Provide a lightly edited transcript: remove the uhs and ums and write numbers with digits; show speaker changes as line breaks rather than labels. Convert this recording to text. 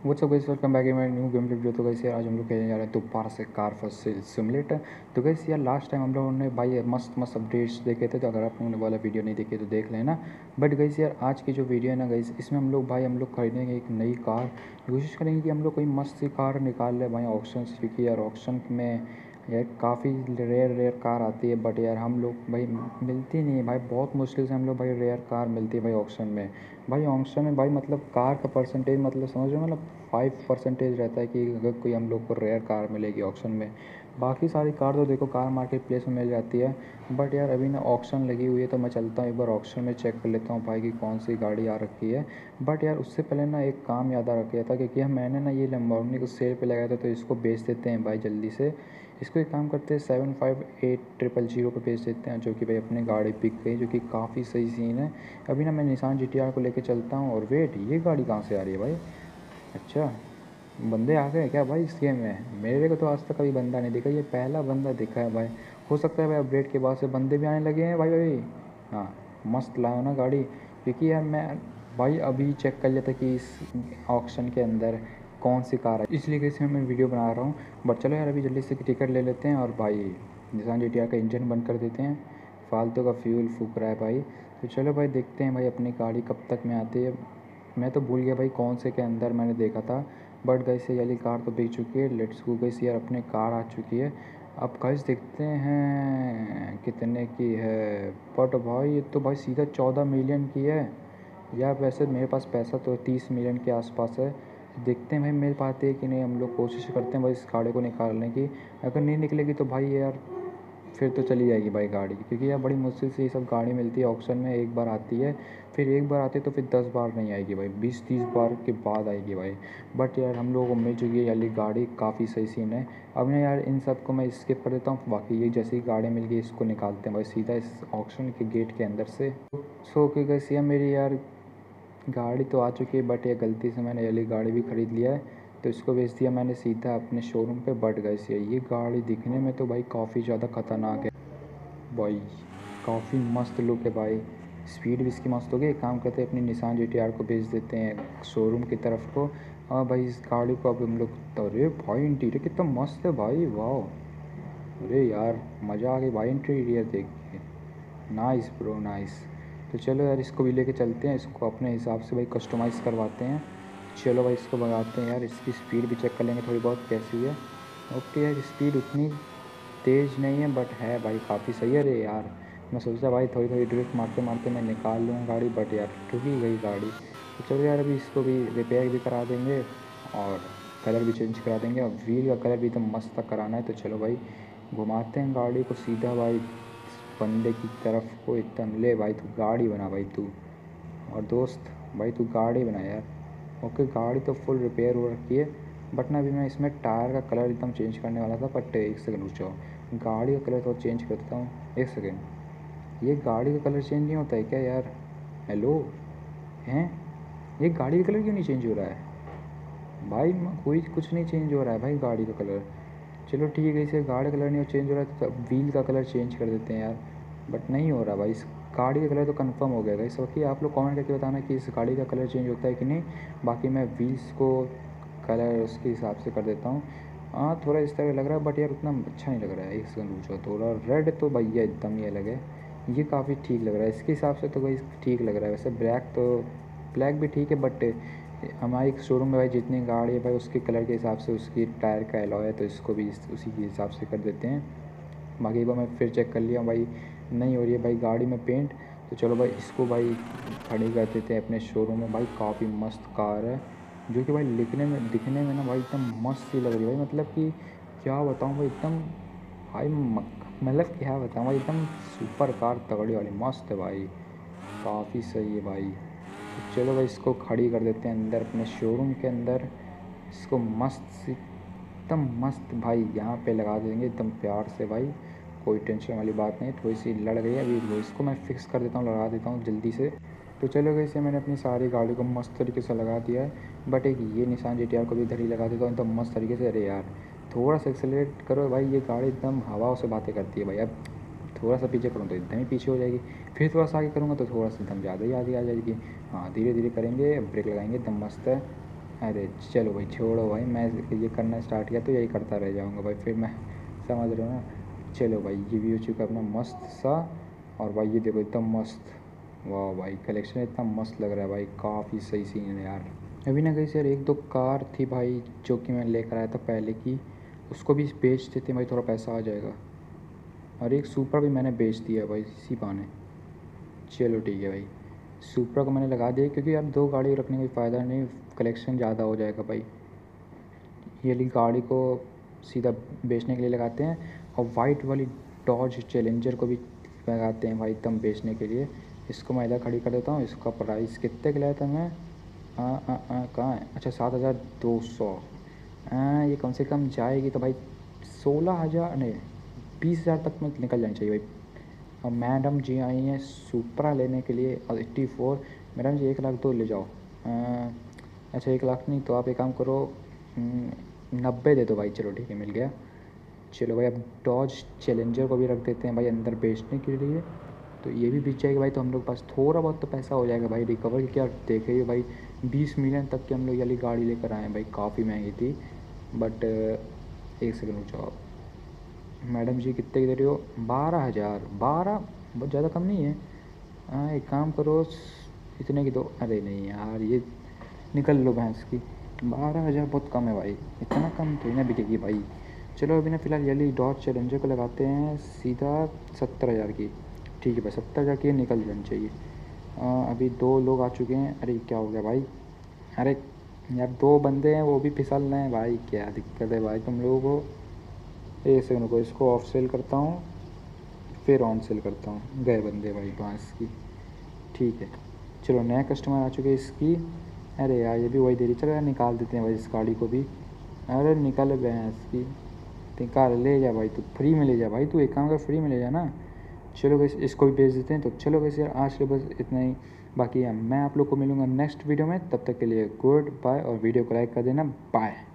WhatsApp guys, welcome back in my new game video. तो guys यार आज हम लोग खेलने जा रहे हैं दोबारा से कार फर्स्ट सेल सिमुलेटर। तो गाइस यार लास्ट टाइम हम लोगों ने भाई मस्त मस्त अपडेट्स देखे थे, तो अगर आप लोगों ने वाला वीडियो नहीं देखी तो देख लेना। बट गाइस यार आज की जो वीडियो है ना गाइस, इसमें हम लोग खरीदेंगे एक नई कार। कोशिश करेंगे कि हम लोग कोई मस्त सी कार निकाल ले भाई ऑप्शन से, क्योंकि यार ऑप्शन में यार काफ़ी रेयर कार आती है। बट यार हम लोग भाई मिलती नहीं है भाई, बहुत मुश्किल से हम लोग भाई रेयर कार मिलती है भाई ऑप्शन में। भाई ऑप्शन में भाई मतलब कार का परसेंटेज मतलब समझ रहे हो, मतलब 5% रहता है कि अगर कोई हम लोग को रेयर कार मिलेगी ऑक्शन में। बाकी सारी कार तो देखो कार मार्केट प्लेस में मिल जाती है। बट यार अभी ना ऑक्शन लगी हुई है, तो मैं चलता हूँ एक बार ऑक्शन में चेक कर लेता हूँ भाई कि कौन सी गाड़ी आ रखी है। बट यार उससे पहले ना एक काम याद आ रखा था, क्योंकि मैंने ना ये लैम्बोर्गिनी को सेल पे लगाया था, तो इसको बेच देते हैं भाई जल्दी से। इसको एक काम करते हैं 758000 पे बेच देते हैं, जो कि भाई अपनी गाड़ी बिक गई, जो कि काफ़ी सही सीन है। अभी ना मैं निसान GTR को लेके चलता हूँ। और वेट, ये गाड़ी कहाँ से आ रही है भाई? अच्छा, बंदे आ गए क्या भाई इस गेम में? मेरे को तो आज तक कभी बंदा नहीं दिखा, ये पहला बंदा दिखा है भाई। हो सकता है भाई अपडेट के बाद से बंदे भी आने लगे हैं भाई। हाँ, मस्त लाओ ना गाड़ी, क्योंकि यार मैं भाई अभी चेक कर लेता कि इस ऑक्शन के अंदर कौन सी कार है, इसलिए कैसे मैं वीडियो बना रहा हूँ। बट चलो यार अभी जल्दी से टिकट ले लेते हैं और भाई निसान GTR का इंजन बंद कर देते हैं। फालतू का फ्यूल फूक रहा है भाई। तो चलो भाई देखते हैं भाई अपनी गाड़ी कब तक में आती है। मैं तो भूल गया भाई कौन से के अंदर मैंने देखा था। बट गैस ये वाली कार तो बिक चुकी है। लेट्स गो गैस, यार अपने कार आ चुकी है। अब गैस देखते हैं कितने की है। बट भाई ये तो भाई सीधा 14 मिलियन की है। यार वैसे मेरे पास पैसा तो 30 मिलियन के आसपास है। देखते हैं भाई मिल पाती है कि नहीं। हम लोग कोशिश करते हैं भाई इस गाड़ी को निकालने की। अगर नहीं निकलेगी तो भाई यार फिर तो चली जाएगी भाई गाड़ी, क्योंकि यार बड़ी मुश्किल से ये सब गाड़ी मिलती है ऑक्शन में। एक बार आती है, फिर एक बार आती है तो फिर 10 बार नहीं आएगी भाई, 20-30 बार के बाद आएगी भाई। बट यार हम लोगों को मिल चुकी है यार गाड़ी, काफ़ी सही सीन है। अब ना यार इन सब को मैं स्किप कर देता हूँ, बाकी ये जैसी गाड़ी मिल गई इसको निकालते हैं भाई सीधा इस ऑक्शन के गेट के अंदर से। सो कि कैसी है मेरी यार गाड़ी तो आ चुकी है। बट ये गलती से मैंने ये गाड़ी भी ख़रीद लिया है, तो इसको बेच दिया मैंने सीधा अपने शोरूम पे। बट गैस ये गाड़ी दिखने में तो भाई काफ़ी ज़्यादा ख़तरनाक है भाई, काफ़ी मस्त लुक है भाई। स्पीड भी इसकी मस्त होगी। एक काम करते हैं अपनी निसान GTR को भेज देते हैं शोरूम की तरफ को। हाँ भाई इस गाड़ी को अब हम लोग, अरे भाई इंटीरियर कितना मस्त है भाई, वाह। अरे यार मज़ा आ गई भाई इंटीरियर देख के। Nice bro nice. तो चलो यार इसको भी लेके चलते हैं, इसको अपने हिसाब से भाई कस्टमाइज़ करवाते हैं। चलो भाई इसको भगाते हैं यार, इसकी स्पीड भी चेक कर लेंगे थोड़ी बहुत कैसी है। ओके यार स्पीड उतनी तेज़ नहीं है बट है भाई काफ़ी सही है। अरे यार मैं सोचा भाई थोड़ी थोड़ी ड्रिफ्ट मारते मारते मैं निकाल लूँ गाड़ी, बट यार ठुक ही गई गाड़ी। तो चलो यार अभी इसको भी रिपेयर भी करा देंगे और कलर भी चेंज करा देंगे, और व्हील का कलर भी तो मस्त तक कराना है। तो चलो भाई घुमाते हैं गाड़ी को सीधा भाई बंदे की तरफ को एकदम। ले भाई तू गाड़ी बना भाई तू, और दोस्त भाई तू गाड़ी बना यार। ओके गाड़ी तो फुल रिपेयर हो रखी है। बट ना अभी मैं इसमें टायर का कलर एकदम चेंज करने वाला था, बट एक सेकंड रुक जाओ, गाड़ी का कलर तो चेंज करता हूँ। एक सेकंड, ये गाड़ी का कलर चेंज नहीं होता है क्या यार? हेलो हैं, ये गाड़ी का कलर क्यों नहीं चेंज हो रहा है भाई? कोई कुछ नहीं चेंज हो रहा है भाई गाड़ी का कलर। चलो ठीक है, इसे गाड़ी का कलर नहीं चेंज हो रहा है तो व्हील का कलर चेंज कर देते हैं यार। बट नहीं हो रहा भाई, इस गाड़ी का कलर तो कंफर्म हो गया इस वक्त। आप लोग कमेंट करके बताना कि इस गाड़ी का कलर चेंज होता है कि नहीं। बाकी मैं व्हील्स को कलर उसके हिसाब से कर देता हूँ। हाँ थोड़ा इस तरह लग रहा है, बट यार उतना अच्छा नहीं लग रहा है। एक सेकंड रुको, थोड़ा रेड तो भैया एकदम ही अलग है। ये काफ़ी ठीक लग रहा है इसके हिसाब से, तो भाई ठीक लग रहा है। वैसे ब्लैक तो ब्लैक भी ठीक है, बट हमारी शोरूम में भाई जितनी गाड़ी है भाई उसके कलर के हिसाब से उसकी टायर का एलॉय है, तो इसको भी उसी के हिसाब से कर देते हैं। बाकी एक बार मैं फिर चेक कर लिया भाई, नहीं हो रही है भाई गाड़ी में पेंट। तो चलो भाई इसको भाई खड़ी कर देते हैं अपने शोरूम में। भाई काफ़ी मस्त कार है, जो कि भाई दिखने में ना भाई एकदम मस्त सी लग रही है भाई। मतलब कि क्या बताऊँ भाई, एकदम भाई मतलब क्या बताऊँ भाई, एकदम सुपर कार तगड़ी वाली मस्त है भाई, काफ़ी सही है भाई। तो चलो भाई इसको खड़ी कर देते हैं अंदर अपने शोरूम के अंदर। इसको मस्त सी एकदम मस्त भाई यहाँ पे लगा देंगे एकदम प्यार से भाई, कोई टेंशन वाली बात नहीं। थोड़ी सी लड़ गई है अभी, वो इसको मैं फिक्स कर देता हूँ, लगा देता हूँ जल्दी से। तो चलो गई, इसे मैंने अपनी सारी गाड़ी को मस्त तरीके से लगा दिया है। बट एक ये निसान GTR को भी इधर ही लगा देता हूँ एकदम मस्त तरीके से। अरे यार थोड़ा सा एक्सेलरेट करो भाई, ये गाड़ी एकदम हवाओं से बातें करती है भाई। अब थोड़ा सा पीछे करूँ तो एकदम ही पीछे हो जाएगी, फिर थोड़ा सा आगे करूँगा तो थोड़ा सा एकदम ज़्यादा ही आगे आ जाएगी। हाँ धीरे धीरे करेंगे, ब्रेक लगाएंगे एकदम मस्त है। अरे चलो भाई छोड़ो भाई, मैं ये करना स्टार्ट किया तो यही करता रह जाऊँगा भाई, फिर मैं समझ रहे हो ना। चलो भाई ये भी हो चुका अपना मस्त सा। और भाई ये देखो एकदम मस्त, वाह भाई कलेक्शन इतना मस्त लग रहा है भाई, काफ़ी सही सीन है यार। अभी ना कहीं से यार एक दो कार थी भाई जो कि मैं लेकर आया था पहले की, उसको भी बेच देते भाई, थोड़ा पैसा आ जाएगा। और एक सुपरा भी मैंने बेच दिया भाई इसी बहाने। चलो ठीक है भाई, सुपरा को मैंने लगा दिया क्योंकि यार दो गाड़ी रखने का फ़ायदा नहीं, कलेक्शन ज़्यादा हो जाएगा भाई। ये वाली गाड़ी को सीधा बेचने के लिए लगाते हैं, और वाइट वाली डॉज चैलेंजर को भी लगाते हैं भाई एकदम बेचने के लिए। इसको मैं इधर खड़ी कर देता हूँ। इसका प्राइस कितने का लाया था मैं, कहाँ है, अच्छा 7,200। ये कम से कम जाएगी तो भाई 16,000 नहीं 20,000 तक में निकल जानी चाहिए भाई। और मैडम जी आई हैं सुपरा लेने के लिए, और 84। मैडम जी 1,00,000 तो ले जाओ। अच्छा 1,00,000 नहीं तो आप एक काम करो, 90 दे दो भाई, चलो ठीक है मिल गया। चलो भाई अब डॉज चैलेंजर को भी रख देते हैं भाई अंदर बेचने के लिए, तो ये भी बिक जाएगा भाई, तो हम लोग के पास थोड़ा बहुत तो पैसा हो जाएगा भाई रिकवर की। क्या देखे ही भाई 20 मिलियन तक की हम लोग ये वाली गाड़ी लेकर आए हैं भाई, काफ़ी महंगी थी। बट एक सेकंड रुक जाओ, मैडम जी कितने की दे रही हो, 12,000, 12 बहुत ज़्यादा कम नहीं है। एक काम करो, इतने की दो, अरे नहीं यार ये निकल लो भैंस की, 12,000 बहुत कम है भाई, इतना कम तो ही ना बिकेगी भाई। चलो अभी ना फ़िलहाल ये डॉज चैलेंजर को लगाते हैं सीधा 70,000 की, ठीक है भाई 70,000 की निकल जानी चाहिए। अभी दो लोग आ चुके हैं, अरे क्या हो गया भाई, अरे यार दो बंदे हैं वो भी फिसल रहे हैं भाई, क्या दिक्कत है भाई तुम लोगों को। एक सेकंड को इसको ऑफ सेल करता हूँ, फिर ऑन सेल करता हूँ, गए बंदे भाई बांस की, ठीक है। चलो नया कस्टमर आ चुके हैं इसकी, अरे यार ये भी वही दे रही, चलो यार निकाल देते हैं भाई इस गाड़ी को भी। अरे निकाल भैंस की, निकाल ले जा भाई, तू फ्री में ले जा भाई, तू एक काम कर फ्री में ले जा ना। चलो वैसे इसको भी बेच देते हैं, तो चलो वैसे यार आज के बस इतना ही। बाकी मैं आप लोग को मिलूँगा नेक्स्ट वीडियो में, तब तक के लिए गुड बाय, और वीडियो को लाइक कर देना, बाय।